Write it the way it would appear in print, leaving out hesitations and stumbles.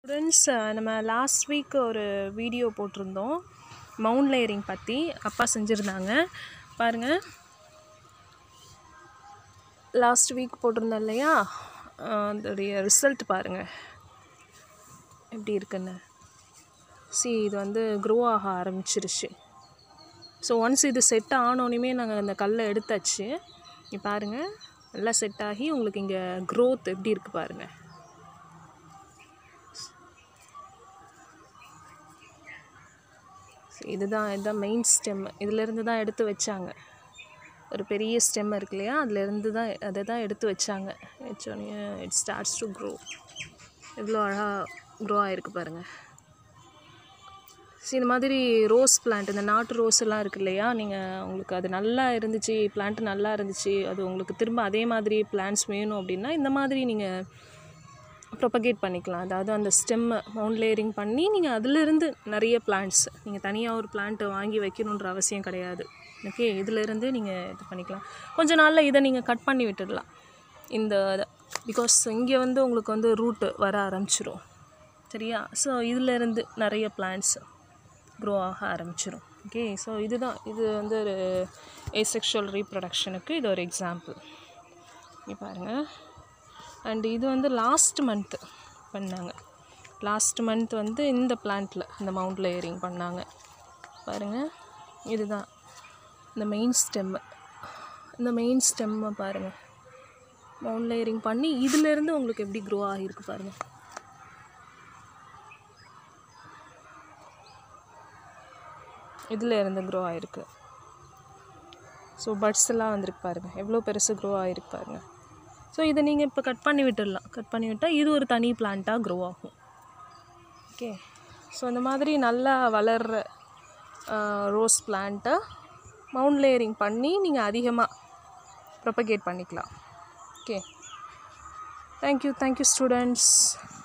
Friends, நம்ம last week ஒரு video போட்டிருந்தோம் மவுண்ட் லேயரிங் பற்றி. அப்பா செஞ்சுருந்தாங்க பாருங்கள். லாஸ்ட் வீக் போட்டிருந்தோம் இல்லையா, அதோடைய ரிசல்ட் பாருங்கள் எப்படி இருக்குன்னு. இது வந்து க்ரோ ஆக ஆரம்பிச்சிருச்சு. ஸோ ஒன்ஸ் இது செட் ஆனோனையுமே நாங்கள் அந்த கல்லை எடுத்தாச்சு. நீ பாருங்கள், நல்லா செட் ஆகி உங்களுக்கு இங்கே க்ரோத் எப்படி இருக்குது பாருங்கள். இதுதான் மெயின் ஸ்டெம். இதிலேருந்து தான் எடுத்து வச்சாங்க. ஒரு பெரிய ஸ்டெம் இருக்கு இல்லையா, அதை தான் எடுத்து வச்சாங்க. வச்சோடனே இட் ஸ்டார்ட்ஸ் டு க்ரோ. எவ்வளோ அழகாக க்ரோ ஆகிருக்கு பாருங்கள். இந்த மாதிரி ரோஸ் பிளான்ட், இந்த நாட்டு ரோஸ் எல்லாம் இருக்குது இல்லையா, நீங்கள் உங்களுக்கு அது நல்லா இருந்துச்சு, பிளான்ட் நல்லா இருந்துச்சு, அது உங்களுக்கு திரும்ப அதே மாதிரி பிளான்ட்ஸ் வேணும் அப்படின்னா இந்த மாதிரி நீங்கள் ப்ரொபகேட் பண்ணிக்கலாம். அதாவது அந்த ஸ்டெம்மை மவுண்ட் லேயரிங் பண்ணி நீங்கள் அதிலிருந்து நிறைய பிளான்ட்ஸ், நீங்கள் தனியாக ஒரு பிளான்ட்டை வாங்கி வைக்கணுன்ற அவசியம் கிடையாது. ஓகே, இதிலேருந்து நீங்கள் இது பண்ணிக்கலாம். கொஞ்ச நாளில் இதை நீங்கள் கட் பண்ணி விட்டுடலாம். பிகாஸ் இங்கே வந்து உங்களுக்கு வந்து ரூட்டு வர ஆரம்பிச்சிரும், சரியா? ஸோ இதிலேருந்து நிறைய பிளான்ட்ஸ் க்ரோ ஆக ஆரம்பிச்சிடும். ஓகே, ஸோ இது வந்து ஒரு ஏசெக்ஷுவல் ரீப்ரொடக்ஷனுக்கு இது ஒரு எக்ஸாம்பிள். பாருங்கள். அண்ட் இது வந்து லாஸ்ட் மந்த்து பண்ணாங்க. லாஸ்ட் மந்த் வந்து இந்த பிளான்ட்டில் இந்த மவுண்ட் லேயரிங் பண்ணாங்க பாருங்கள். இதுதான் இந்த மெயின் ஸ்டெம்மு. இந்த மெயின் ஸ்டெம்மை பாருங்கள், மவுண்ட் லேயரிங் பண்ணி இதிலேருந்து உங்களுக்கு எப்படி க்ரோ ஆகிருக்கு பாருங்கள். இதில் இருந்து க்ரோ ஆகிருக்கு. ஸோ பட்ஸ் எல்லாம் வந்துருக்கு பாருங்கள், எவ்வளோ பெருசு க்ரோ ஆகிருக்கு பாருங்கள். ஸோ இதை நீங்கள் இப்போ கட் பண்ணி விட்டுடலாம். கட் பண்ணி விட்டால் இது ஒரு தனி பிளான்ட்டாக க்ரோ ஆகும். ஓகே, ஸோ இந்த மாதிரி நல்லா வளர்கிற ரோஸ் பிளான்ட்டை மவுண்ட் லேயரிங் பண்ணி நீங்கள் அதிகமாக ப்ரொபகேட் பண்ணிக்கலாம். Okay, thank you students.